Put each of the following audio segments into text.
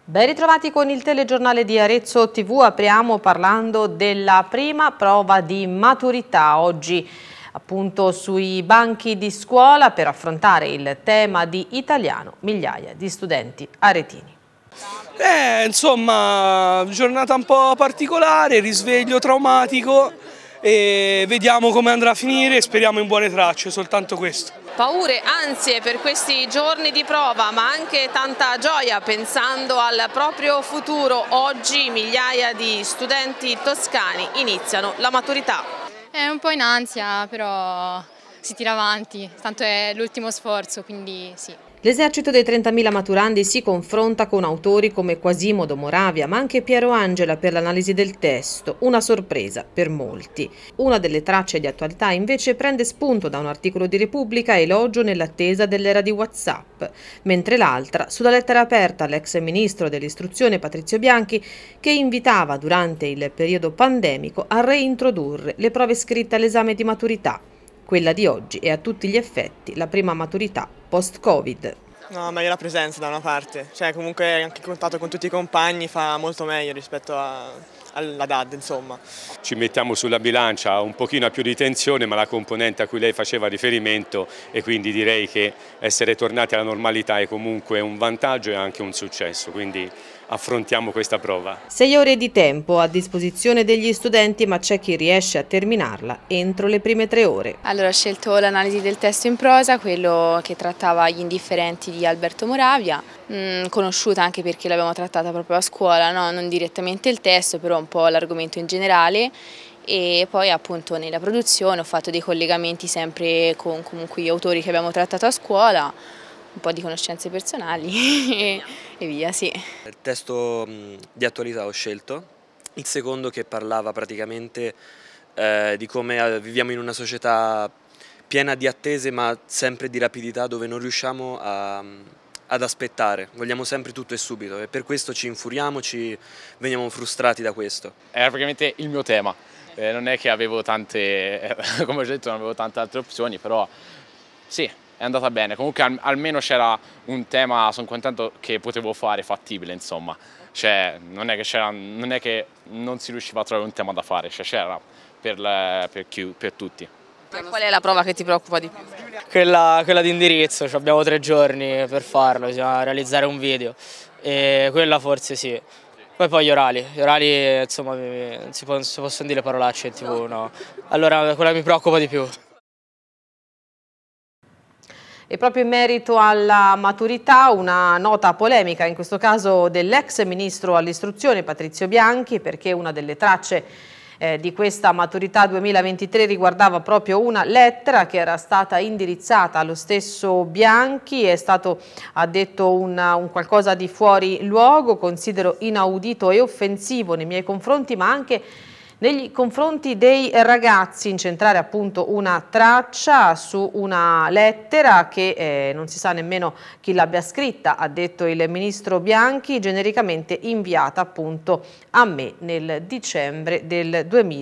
Ben ritrovati con il telegiornale di Arezzo TV, apriamo parlando della prima prova di maturità, oggi appunto sui banchi di scuola per affrontare il tema di italiano, migliaia di studenti aretini. Insomma, giornata un po' particolare, risveglio traumatico e vediamo come andrà a finire, speriamo in buone tracce, soltanto questo. Paure, ansie per questi giorni di prova, ma anche tanta gioia pensando al proprio futuro. Oggi migliaia di studenti toscani iniziano la maturità. È un po' in ansia, però si tira avanti, tanto è l'ultimo sforzo, quindi sì. L'esercito dei 30.000 maturandi si confronta con autori come Quasimodo Moravia, ma anche Piero Angela per l'analisi del testo, una sorpresa per molti. Una delle tracce di attualità invece prende spunto da un articolo di Repubblica, elogio nell'attesa dell'era di WhatsApp, mentre l'altra sulla lettera aperta all'ex ministro dell'istruzione Patrizio Bianchi, che invitava durante il periodo pandemico a reintrodurre le prove scritte all'esame di maturità. Quella di oggi è a tutti gli effetti la prima maturità post-Covid. No, meglio la presenza da una parte, cioè comunque anche il contatto con tutti i compagni fa molto meglio rispetto alla DAD, insomma. Ci mettiamo sulla bilancia un pochino più di tensione, ma la componente a cui lei faceva riferimento, e quindi direi che essere tornati alla normalità è comunque un vantaggio e anche un successo, quindi affrontiamo questa prova. 6 ore di tempo a disposizione degli studenti, ma c'è chi riesce a terminarla entro le prime 3 ore. Allora ho scelto l'analisi del testo in prosa, quello che trattava gli indifferenti di Alberto Moravia, conosciuta anche perché l'abbiamo trattata proprio a scuola, no? Non direttamente il testo, però un po' l'argomento in generale. E poi appunto nella produzione ho fatto dei collegamenti sempre con comunque gli autori che abbiamo trattato a scuola, un po' di conoscenze personali e via, sì. Il testo di attualità ho scelto, il secondo che parlava praticamente di come viviamo in una società piena di attese ma sempre di rapidità, dove non riusciamo ad aspettare, vogliamo sempre tutto e subito e per questo ci infuriamo, veniamo frustrati da questo. Era praticamente il mio tema, non è che avevo tante, come ho detto, non avevo tante altre opzioni, però sì. È andata bene, comunque almeno c'era un tema, sono contento che potevo fare fattibile, insomma, cioè non è che non si riusciva a trovare un tema da fare, cioè c'era per tutti. Qual è la prova che ti preoccupa di più? Quella di indirizzo, abbiamo 3 giorni per farlo, bisogna realizzare un video e quella forse sì. Poi gli orali insomma non si possono dire parolacce in TV, no. Allora quella mi preoccupa di più. E proprio in merito alla maturità una nota polemica, in questo caso dell'ex ministro all'istruzione Patrizio Bianchi, perché una delle tracce di questa maturità 2023 riguardava proprio una lettera che era stata indirizzata allo stesso Bianchi. È stato, ha detto, un qualcosa di fuori luogo, considero inaudito e offensivo nei miei confronti, ma anche nei confronti dei ragazzi, incentrare appunto una traccia su una lettera che non si sa nemmeno chi l'abbia scritta, ha detto il ministro Bianchi, genericamente inviata appunto a me nel dicembre del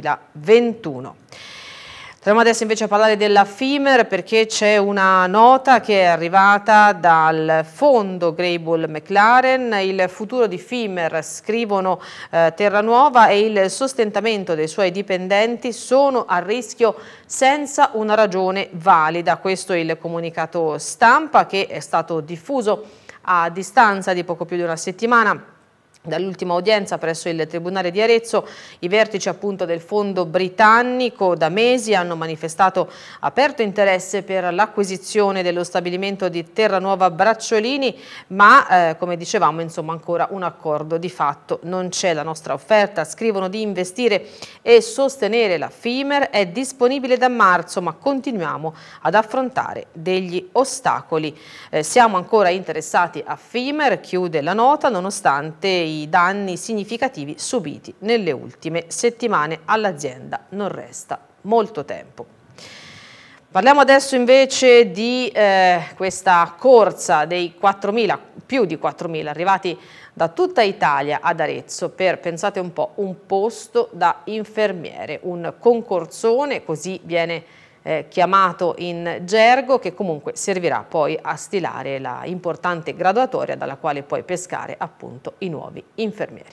2021. Torniamo adesso invece a parlare della FIMER, perché c'è una nota che è arrivata dal fondo Greybull McLaren. Il futuro di FIMER, scrivono Terranuova, e il sostentamento dei suoi dipendenti sono a rischio senza una ragione valida. Questo è il comunicato stampa che è stato diffuso a distanza di poco più di una settimana dall'ultima udienza presso il Tribunale di Arezzo. I vertici appunto del fondo britannico da mesi hanno manifestato aperto interesse per l'acquisizione dello stabilimento di Terranuova Bracciolini, ma come dicevamo, insomma, ancora un accordo di fatto non c'è. La nostra offerta, scrivono, di investire e sostenere la FIMER è disponibile da marzo, ma continuiamo ad affrontare degli ostacoli. Siamo ancora interessati a FIMER, chiude la nota, nonostante i danni significativi subiti nelle ultime settimane. All'azienda non resta molto tempo. Parliamo adesso invece di questa corsa dei 4.000, più di 4.000 arrivati da tutta Italia ad Arezzo per, pensate un po', un posto da infermiere, un concorsone, così viene chiamato in gergo, che comunque servirà poi a stilare la importante graduatoria dalla quale poi pescare appunto i nuovi infermieri.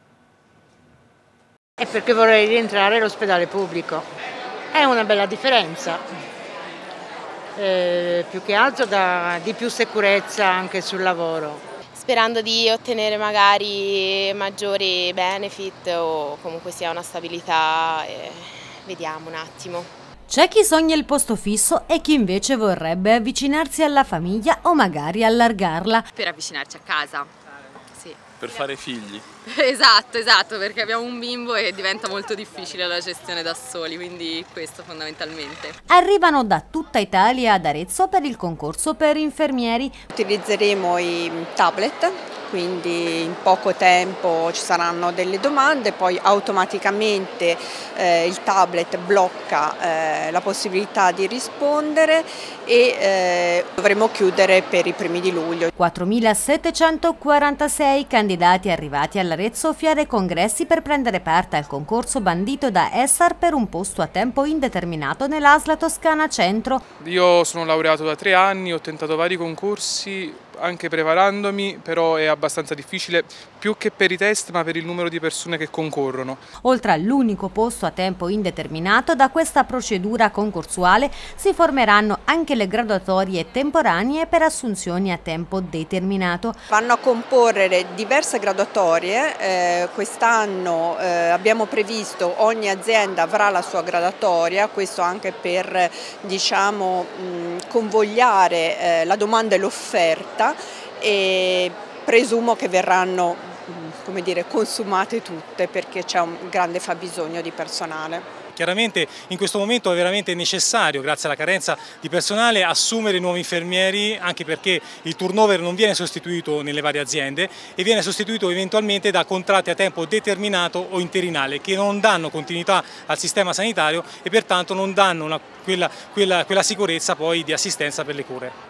È perché vorrei rientrare all'ospedale pubblico. È una bella differenza, più che altro di più sicurezza anche sul lavoro. Sperando di ottenere magari maggiori benefit o comunque sia una stabilità, vediamo un attimo. C'è chi sogna il posto fisso e chi invece vorrebbe avvicinarsi alla famiglia o magari allargarla. Per avvicinarci a casa, sì. Per fare figli. Esatto, perché abbiamo un bimbo e diventa molto difficile la gestione da soli, quindi questo fondamentalmente. Arrivano da tutta Italia ad Arezzo per il concorso per infermieri. Utilizzeremo i tablet, quindi in poco tempo ci saranno delle domande, poi automaticamente il tablet blocca la possibilità di rispondere e dovremo chiudere per i primi di luglio. 4.746 candidati arrivati all'Arezzo Fiere Congressi per prendere parte al concorso bandito da Essar per un posto a tempo indeterminato nell'ASL Toscana Centro. Io sono laureato da 3 anni, ho tentato vari concorsi, anche preparandomi, però è abbastanza difficile, più che per i test ma per il numero di persone che concorrono. Oltre all'unico posto a tempo indeterminato, da questa procedura concorsuale si formeranno anche le graduatorie temporanee per assunzioni a tempo determinato. Vanno a comporre diverse graduatorie, quest'anno abbiamo previsto ogni azienda avrà la sua graduatoria, questo anche per convogliare la domanda e l'offerta, e presumo che verranno consumate tutte perché c'è un grande fabbisogno di personale. Chiaramente in questo momento è veramente necessario, grazie alla carenza di personale, assumere nuovi infermieri, anche perché il turnover non viene sostituito nelle varie aziende e viene sostituito eventualmente da contratti a tempo determinato o interinale che non danno continuità al sistema sanitario e pertanto non danno quella sicurezza poi di assistenza per le cure.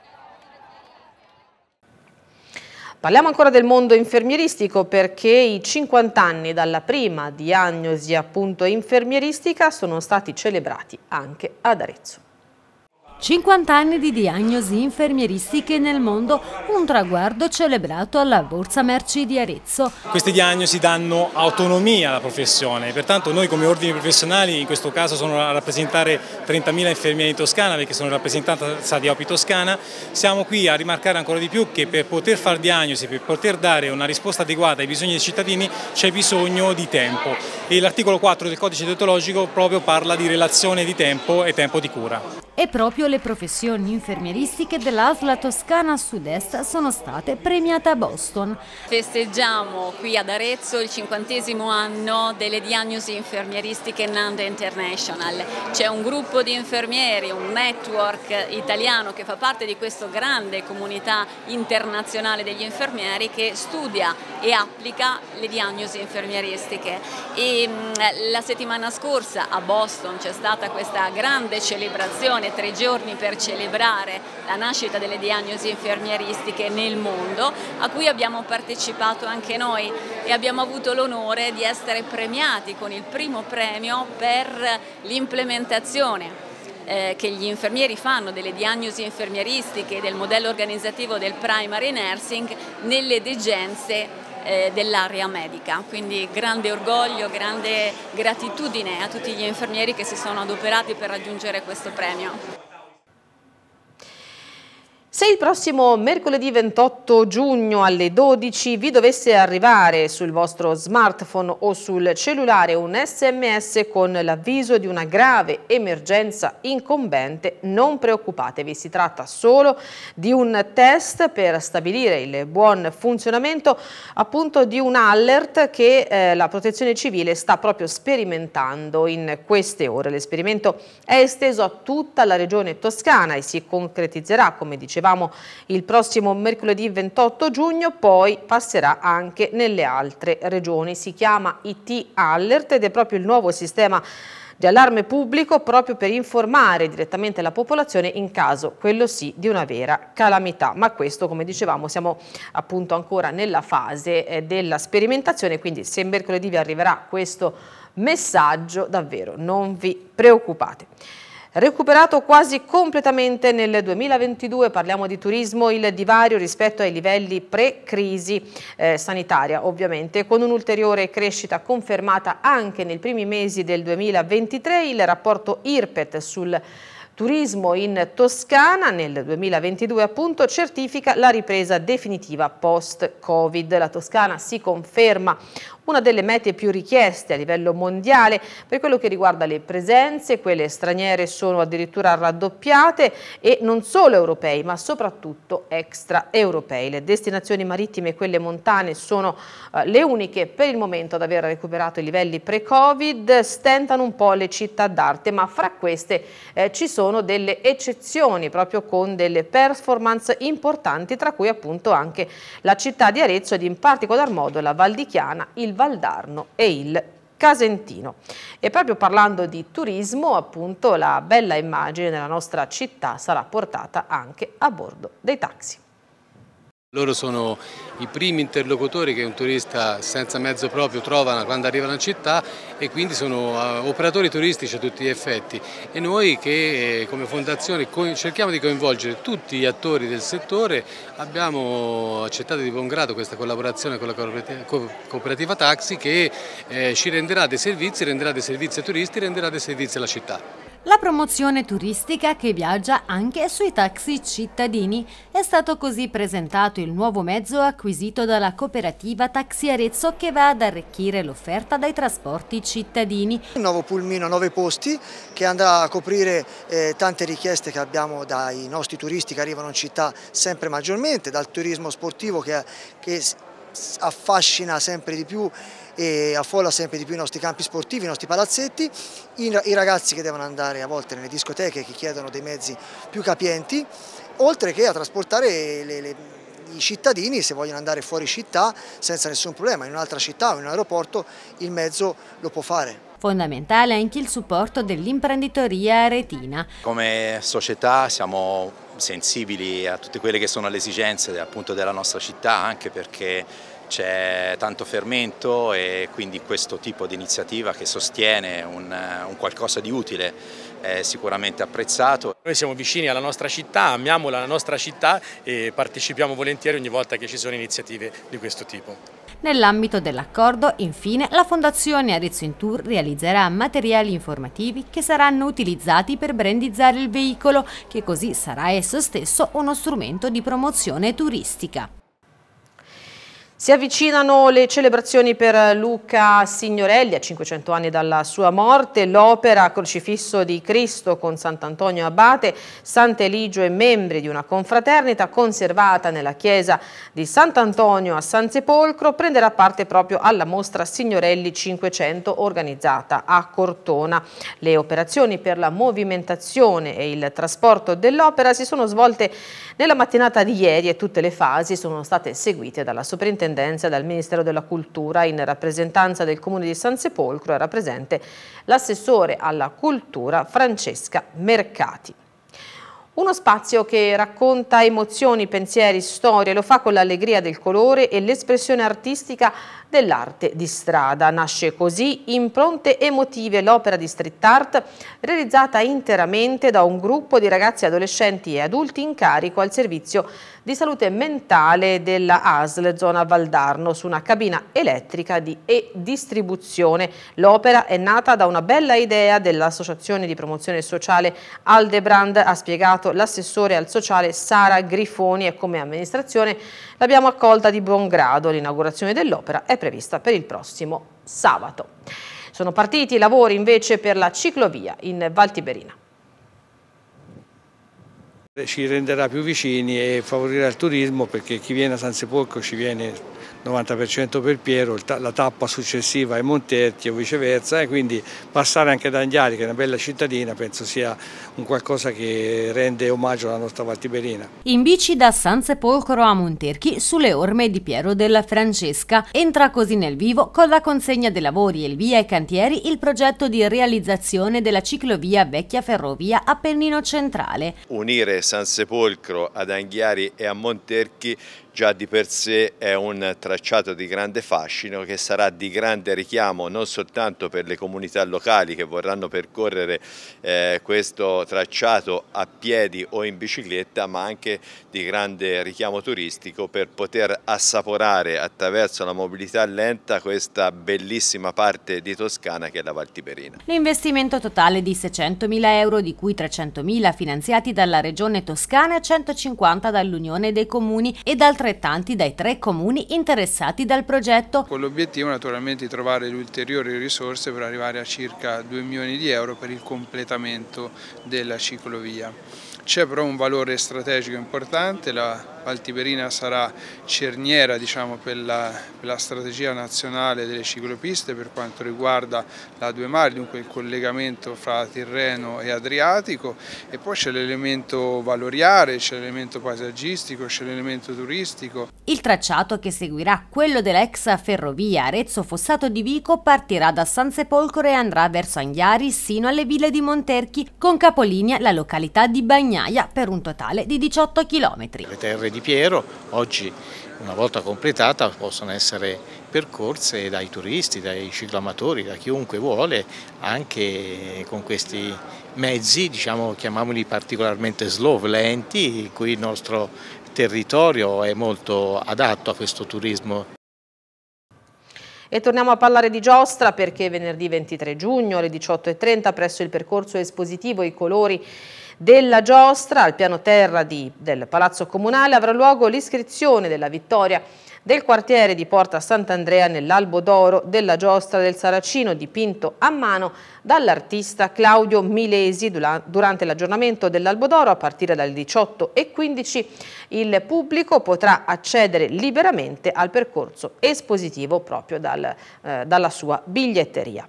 Parliamo ancora del mondo infermieristico perché i 50 anni dalla prima diagnosi appunto infermieristica sono stati celebrati anche ad Arezzo. 50 anni di diagnosi infermieristiche nel mondo, un traguardo celebrato alla Borsa Merci di Arezzo. Queste diagnosi danno autonomia alla professione, pertanto noi come ordini professionali, in questo caso sono a rappresentare 30.000 infermieri in Toscana perché sono rappresentanza di OPI Toscana, siamo qui a rimarcare ancora di più che per poter fare diagnosi, per poter dare una risposta adeguata ai bisogni dei cittadini c'è bisogno di tempo e l'articolo 4 del codice deontologico proprio parla di relazione di tempo e tempo di cura. E proprio le professioni infermieristiche dell'ASL Toscana Sud-Est sono state premiate a Boston. Festeggiamo qui ad Arezzo il 50° anno delle diagnosi infermieristiche NAND International. C'è un gruppo di infermieri, un network italiano che fa parte di questa grande comunità internazionale degli infermieri che studia e applica le diagnosi infermieristiche. E la settimana scorsa a Boston c'è stata questa grande celebrazione, 3 giorni per celebrare la nascita delle diagnosi infermieristiche nel mondo, a cui abbiamo partecipato anche noi e abbiamo avuto l'onore di essere premiati con il primo premio per l'implementazione che gli infermieri fanno delle diagnosi infermieristiche e del modello organizzativo del primary nursing nelle degenze dell'area medica, quindi grande orgoglio, grande gratitudine a tutti gli infermieri che si sono adoperati per raggiungere questo premio. Se il prossimo mercoledì 28 giugno alle 12 vi dovesse arrivare sul vostro smartphone o sul cellulare un SMS con l'avviso di una grave emergenza incombente, non preoccupatevi, si tratta solo di un test per stabilire il buon funzionamento appunto di un alert che la Protezione Civile sta proprio sperimentando in queste ore. L'esperimento è esteso a tutta la regione toscana e si concretizzerà, come dicevamo, il prossimo mercoledì 28 giugno, poi passerà anche nelle altre regioni. Si chiama IT Alert ed è proprio il nuovo sistema di allarme pubblico proprio per informare direttamente la popolazione in caso, quello sì, di una vera calamità. Ma questo, come dicevamo, siamo appunto ancora nella fase della sperimentazione, quindi se mercoledì vi arriverà questo messaggio, davvero non vi preoccupate. recuperato quasi completamente nel 2022, parliamo di turismo, il divario rispetto ai livelli pre-crisi sanitaria ovviamente, con un'ulteriore crescita confermata anche nei primi mesi del 2023, il rapporto IRPET sul turismo in Toscana nel 2022 appunto certifica la ripresa definitiva post-Covid. La Toscana si conferma una delle mete più richieste a livello mondiale per quello che riguarda le presenze, quelle straniere sono addirittura raddoppiate e non solo europei ma soprattutto extraeuropei. Le destinazioni marittime e quelle montane sono le uniche per il momento ad aver recuperato i livelli pre-Covid, stentano un po' le città d'arte, ma fra queste ci sono delle eccezioni proprio con delle performance importanti, tra cui appunto anche la città di Arezzo ed in particolar modo la Val di Chiana, il Valdarno e il Casentino. E proprio parlando di turismo, appunto, la bella immagine della nostra città sarà portata anche a bordo dei taxi. Loro sono i primi interlocutori che un turista senza mezzo proprio trova quando arriva in città e quindi sono operatori turistici a tutti gli effetti e noi che come fondazione cerchiamo di coinvolgere tutti gli attori del settore abbiamo accettato di buon grado questa collaborazione con la cooperativa Taxi che ci renderà dei servizi ai turisti, renderà dei servizi alla città. La promozione turistica che viaggia anche sui taxi cittadini. È stato così presentato il nuovo mezzo acquisito dalla cooperativa Taxi Arezzo che va ad arricchire l'offerta dai trasporti cittadini. Un nuovo pulmino a 9 posti che andrà a coprire tante richieste che abbiamo dai nostri turisti che arrivano in città sempre maggiormente, dal turismo sportivo che affascina sempre di più e affolla sempre di più i nostri campi sportivi, i nostri palazzetti, i ragazzi che devono andare a volte nelle discoteche che chiedono dei mezzi più capienti, oltre che a trasportare i cittadini se vogliono andare fuori città senza nessun problema, in un'altra città o in un aeroporto il mezzo lo può fare. Fondamentale anche il supporto dell'imprenditoria aretina. Come società siamo sensibili a tutte quelle che sono le esigenze appunto della nostra città, anche perché c'è tanto fermento e quindi questo tipo di iniziativa che sostiene un qualcosa di utile è sicuramente apprezzato. Noi siamo vicini alla nostra città, amiamo la nostra città e partecipiamo volentieri ogni volta che ci sono iniziative di questo tipo. Nell'ambito dell'accordo, infine, la Fondazione Arezzo in Tour realizzerà materiali informativi che saranno utilizzati per brandizzare il veicolo, che così sarà esso stesso uno strumento di promozione turistica. Si avvicinano le celebrazioni per Luca Signorelli a 500 anni dalla sua morte. L'opera Crocifisso di Cristo con Sant'Antonio Abate, Sant'Eligio e membri di una confraternita conservata nella chiesa di Sant'Antonio a San Sepolcro prenderà parte proprio alla mostra Signorelli 500 organizzata a Cortona. Le operazioni per la movimentazione e il trasporto dell'opera si sono svolte nella mattinata di ieri e tutte le fasi sono state seguite dalla soprintendenza dal Ministero della Cultura. In rappresentanza del Comune di San Sepolcro era presente l'assessore alla cultura Francesca Mercati. Uno spazio che racconta emozioni, pensieri, storie, lo fa con l'allegria del colore e l'espressione artistica dell'arte di strada. Nasce così Impronte Emotive, l'opera di street art realizzata interamente da un gruppo di ragazzi, adolescenti e adulti in carico al servizio di salute mentale della ASL zona Valdarno su una cabina elettrica di distribuzione. L'opera è nata da una bella idea dell'Associazione di Promozione Sociale Aldebrand, ha spiegato l'assessore al sociale Sara Grifoni, e come amministrazione l'abbiamo accolta di buon grado. L'inaugurazione dell'opera è prevista per il prossimo sabato. Sono partiti i lavori invece per la ciclovia in Val Tiberina. Ci renderà più vicini e favorirà il turismo, perché chi viene a San Sepolcro ci viene 90% per Piero, la tappa successiva è Monterti o viceversa, e quindi passare anche da Anghiari, che è una bella cittadina, penso sia un qualcosa che rende omaggio alla nostra Val Tiberina. In bici da San Sepolcro a Monterchi sulle orme di Piero della Francesca. Entra così nel vivo, con la consegna dei lavori e il via ai cantieri, il progetto di realizzazione della ciclovia Vecchia Ferrovia Appennino Centrale. Unire San Sepolcro ad Anghiari e a Monterchi già di per sé è un tracciato di grande fascino che sarà di grande richiamo non soltanto per le comunità locali che vorranno percorrere questo tracciato a piedi o in bicicletta, ma anche di grande richiamo turistico per poter assaporare attraverso la mobilità lenta questa bellissima parte di Toscana che è la Val Tiberina. L'investimento totale di 600.000 euro, di cui 300.000 finanziati dalla Regione Toscana e 150 dall'Unione dei Comuni ed altrettanti dai 3 comuni interessati dal progetto. Con l'obiettivo naturalmente di trovare le ulteriori risorse per arrivare a circa 2 milioni di euro per il completamento della ciclovia. C'è però un valore strategico importante, la Val Tiberina sarà cerniera per la strategia nazionale delle ciclopiste per quanto riguarda la Due Mari, dunque il collegamento fra Tirreno e Adriatico, e poi c'è l'elemento valoriale, c'è l'elemento paesaggistico, c'è l'elemento turistico. Il tracciato, che seguirà quello dell'ex ferrovia Arezzo-Fossato di Vico, partirà da San Sepolcro e andrà verso Anghiari sino alle ville di Monterchi, con capolinea la località di Bagnaia, per un totale di 18 km. Le terre di Piero oggi, una volta completata, possono essere percorse dai turisti, dai cicloamatori, da chiunque vuole, anche con questi mezzi, chiamiamoli particolarmente slow, lenti, in cui il nostro territorio è molto adatto a questo turismo. E torniamo a parlare di giostra, perché venerdì 23 giugno alle 18:30 presso il percorso espositivo I colori della giostra al piano terra del Palazzo Comunale avrà luogo l'iscrizione della vittoria del quartiere di Porta Sant'Andrea nell'Albo d'Oro della giostra del Saracino, dipinto a mano dall'artista Claudio Milesi. Durante l'aggiornamento dell'Albo d'Oro, a partire dalle 18:15, il pubblico potrà accedere liberamente al percorso espositivo proprio dalla sua biglietteria.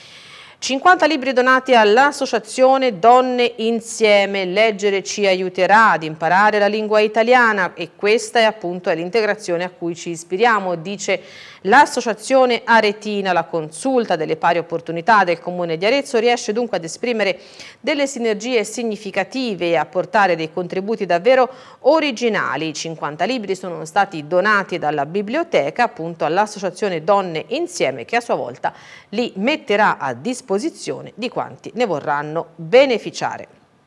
50 libri donati all'associazione Donne Insieme. Leggere ci aiuterà ad imparare la lingua italiana, e questa è appunto l'integrazione a cui ci ispiriamo, dice l'associazione aretina. La consulta delle pari opportunità del Comune di Arezzo riesce dunque ad esprimere delle sinergie significative e a portare dei contributi davvero originali. 50 libri sono stati donati dalla biblioteca appunto all'associazione Donne Insieme, che a sua volta li metterà a disposizione di quanti ne vorranno beneficiare.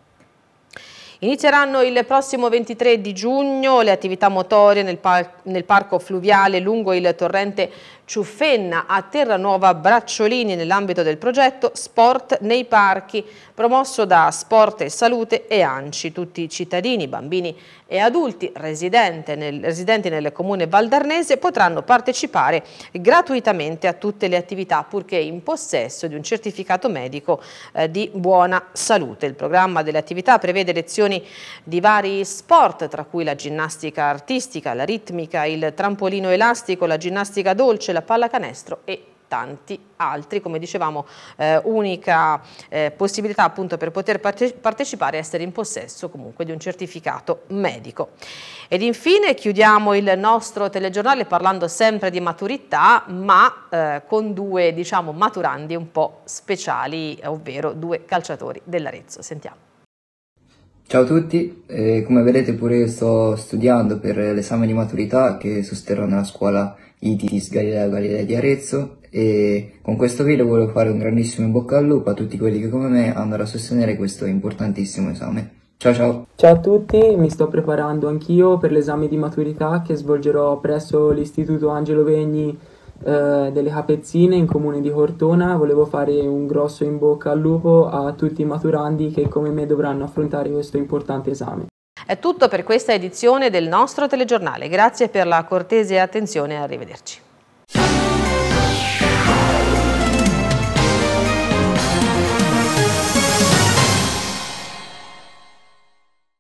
Inizieranno il prossimo 23 di giugno le attività motorie nel parco fluviale lungo il torrente Ciuffenna a Terranuova Bracciolini, nell'ambito del progetto Sport nei parchi, promosso da Sport e Salute e ANCI. Tutti i cittadini, bambini e adulti residenti nel comune valdarnese potranno partecipare gratuitamente a tutte le attività, purché in possesso di un certificato medico di buona salute. Il programma delle attività prevede lezioni di vari sport, tra cui la ginnastica artistica, la ritmica, il trampolino elastico, la ginnastica dolce, la pallacanestro e tanti altri. Come dicevamo, unica possibilità appunto per poter partecipare è essere in possesso comunque di un certificato medico. Ed infine chiudiamo il nostro telegiornale parlando sempre di maturità, ma con due maturandi un po' speciali, ovvero 2 calciatori dell'Arezzo. Sentiamo. Ciao a tutti, come vedete pure io sto studiando per l'esame di maturità che sosterrò nella scuola ITIS Galileo Galilei di Arezzo, e con questo video volevo fare un grandissimo in bocca al lupo a tutti quelli che come me andranno a sostenere questo importantissimo esame. Ciao ciao! Ciao a tutti, mi sto preparando anch'io per l'esame di maturità che svolgerò presso l'Istituto Angelo Vegni delle Capezzine in comune di Cortona. Volevo fare un grosso in bocca al lupo a tutti i maturandi che come me dovranno affrontare questo importante esame. È tutto per questa edizione del nostro telegiornale. Grazie per la cortese attenzione e arrivederci.